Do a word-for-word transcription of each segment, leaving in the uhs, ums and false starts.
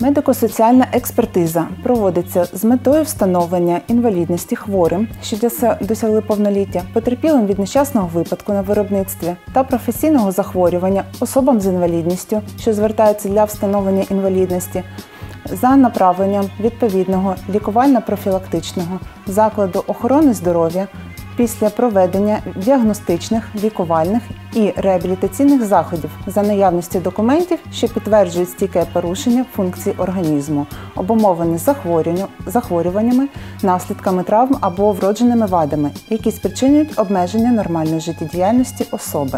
Медико-соціальна експертиза проводиться з метою встановлення інвалідності хворим, що досягли повноліття, потерпілим від нещасного випадку на виробництві та професійного захворювання особам з інвалідністю, що звертаються для встановлення інвалідності, за направленням відповідного лікувально-профілактичного закладу охорони здоров'я після проведення діагностичних, лікувальних і реабілітаційних заходів за наявності документів, що підтверджують стійке порушення функцій організму, обумовлене захворюваннями, наслідками травм або вродженими вадами, які спричинюють обмеження нормальної життєдіяльності особи.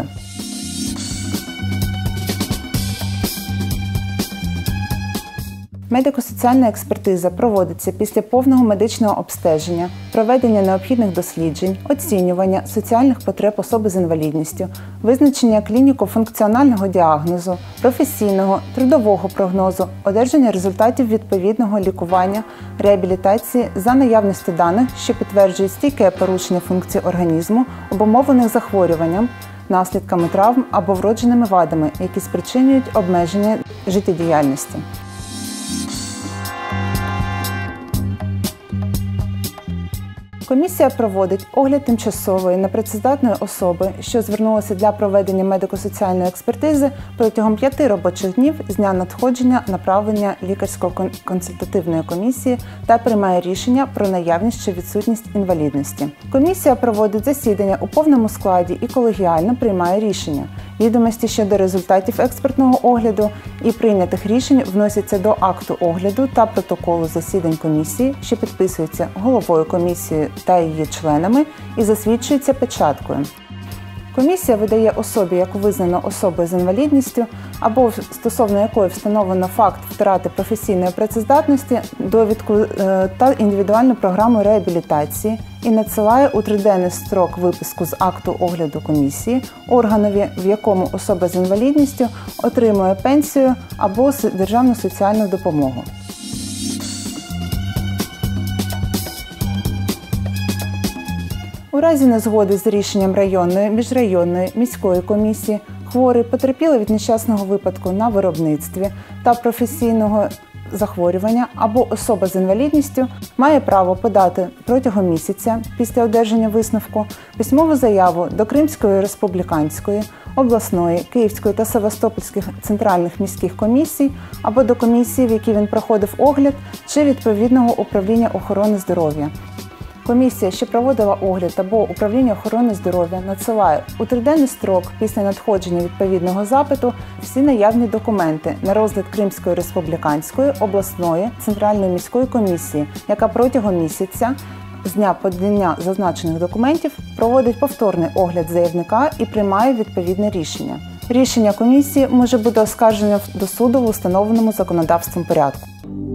Медико-соціальна експертиза проводиться після повного медичного обстеження, проведення необхідних досліджень, оцінювання соціальних потреб особи з інвалідністю, визначення клініко-функціонального діагнозу, професійного, трудового прогнозу, одержання результатів відповідного лікування, реабілітації за наявності даних, що підтверджують стійке порушення функцій організму, обумовлених захворюванням, наслідками травм або вродженими вадами, які спричинюють обмеження життєдіяльності. Комісія проводить огляд тимчасової непрацездатної особи, що звернулася для проведення медико-соціальної експертизи протягом п'яти робочих днів з дня надходження направлення лікарсько-консультативної комісії та приймає рішення про наявність чи відсутність інвалідності. Комісія проводить засідання у повному складі і колегіально приймає рішення. Відомості щодо результатів експертного огляду і прийнятих рішень вносяться до акту огляду та протоколу засідань комісії, що підписуються головою комісії та її членами і засвідчується печаткою. Комісія видає особі, яку визнано особою з інвалідністю, або стосовно якої встановлено факт втрати професійної працездатності, довідку та індивідуальну програму реабілітації і надсилає у триденний строк виписку з акту огляду комісії органові, в якому особа з інвалідністю отримує пенсію або державну соціальну допомогу. У разі незгоди з рішенням районної, міжрайонної, міської комісії хворий, потерпілий від нещасного випадку на виробництві та професійного захворювання або особа з інвалідністю має право подати протягом місяця після одержання висновку письмову заяву до Кримської республіканської, обласної, Київської та Севастопольських центральних міських комісій або до комісії, в якій він проходив огляд, чи відповідного управління охорони здоров'я. Комісія, що проводила огляд або управління охорони здоров'я, надсилає у триденний строк після надходження відповідного запиту всі наявні документи на розгляд Кримської республіканської, обласної, центральної міської комісії, яка протягом місяця з дня подання зазначених документів проводить повторний огляд заявника і приймає відповідне рішення. Рішення комісії може бути оскаржене до суду в установленому законодавством порядку.